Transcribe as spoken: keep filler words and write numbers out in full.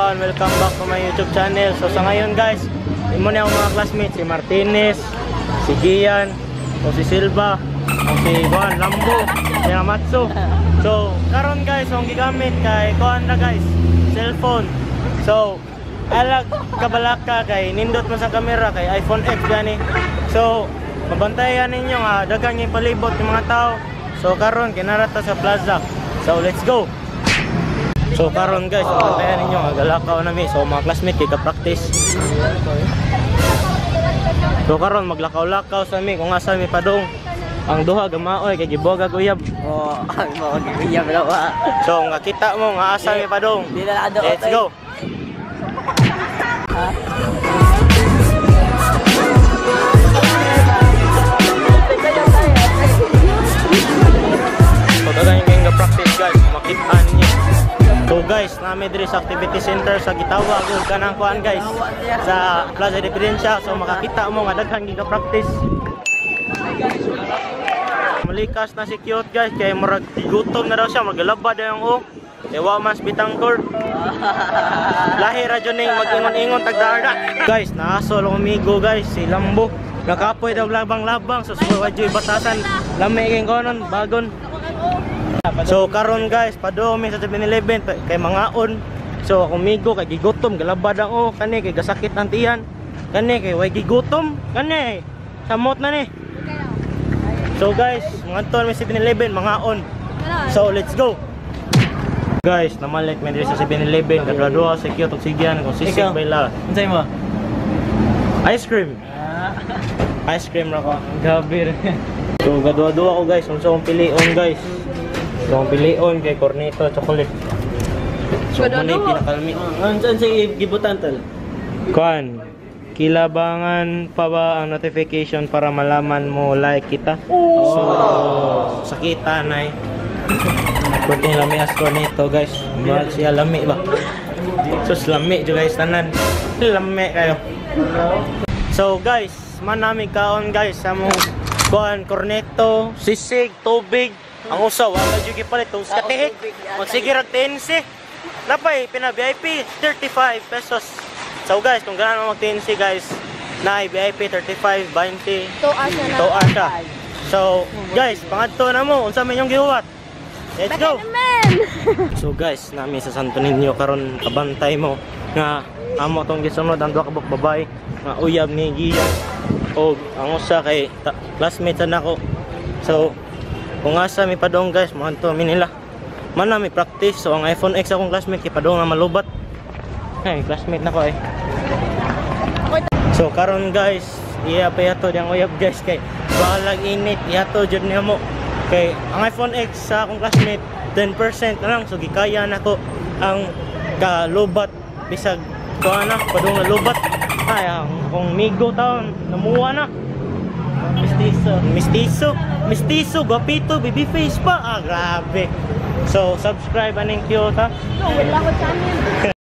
everyone, welcome back to my YouTube channel. So sa ngayon guys, imo na ako mga classmates, si Martinez, si Gian, o si Silva, o si Juan Lambo, si Amatsu. So karon guys, ang gigamit kay kuan na guys, cellphone. So alag kabalaka kay nindot mo sa camera kay iPhone X gani. So mabantayan ninyo nga daghang ipalibot yung mga tao. So karon kinarata sa plaza. So let's go. So karon guys, mabantayan ninyo nga galakaw nami. So mga classmate kay ka-practice. So karon maglakaw-lakaw sa mi kung asa mi padung. Ang duha gamaoy kay giboga guyab. Oh, ang mga guyab daw. So nga kita mo nga asa mi padung. Let's go. So daghan yung ga-practice guys, makitaan niyo. So guys, nami diri sa activity center sa Gitawag ug kanang kuan guys sa Plaza Diferensya. So makakita mo nga daghang giga-practice. Malikas na si cute guys kay murag gutom na daw siya, magalabad yung o. Ewa mas bitangkor. Lahi ra jud ning mag-ingon-ingon tagdarda. Guys, naasol ang amigo guys si Lambo. Nakapoy daw labang-labang so suway jud batasan. Lami kay konon bagon. So karon guys, padumi sa seven eleven kay mangaon. So akong migo kay gigutom, galabad ang o kani kay gasakit ang tiyan. Kani kay way gigutom, kani samot na ni. So guys, mangaton mi seven eleven mangaon. So let's go. Guys, namalit mi diri sa seven eleven kadua-dua sa cute ug sigyan kung sisig bayla. Unsay mo? Ice cream. Ice cream ra ko. Gabi. So kadua-dua ko guys, unsa kong pilion guys. So ang pilion kay cornetto chocolate. So mo ni pinakalmi. Unsa say gibutan tol? Kuan. Kilabangan pa ba ang notification para malaman mo like kita? So sakita nay. Kunting lami as cornetto guys. Murag siya lami ba? Sus lami jud guys tanan. Lami kayo. So guys, manami kaon guys sa mo kuan cornetto, sisig, tubig. Ang usaw, wala dyan gipalit. Tung skatihik, magsigirag ten C. Napay, pina-V I P, thirty-five pesos. So guys, kung gano'n mo mag-ten C guys, na V I P, thirty-five, twenty. Toa siya. So guys, pangadto na mo, unsa man yung gihuwat. Let's go! So guys, nami sa Santo Niño, karon kabantay mo nga amo tong gisunod ang duha ka babae nga uyab ni Gian. O ang usa kay classmate na nako. So kung asa mi padong guys, mahanto mi nila. Man na mi practice. So ang iPhone X akong classmate kay padong na malubat. Ay, classmate na ko eh. So karon guys, iya pa yato diyang uyab guys kay bahalag init yato jud niya mo. Kay ang iPhone X sa akong classmate ten percent na lang, so gikaya nako ang kalubat bisag kuha na padong na lubat. Ay, ang akong migo taon namuha na. Mistiso. Mistiso. Mistiso, guapito, baby face pa. Ah, grabe. So, subscribe aning cute ha. No, wala ko channel.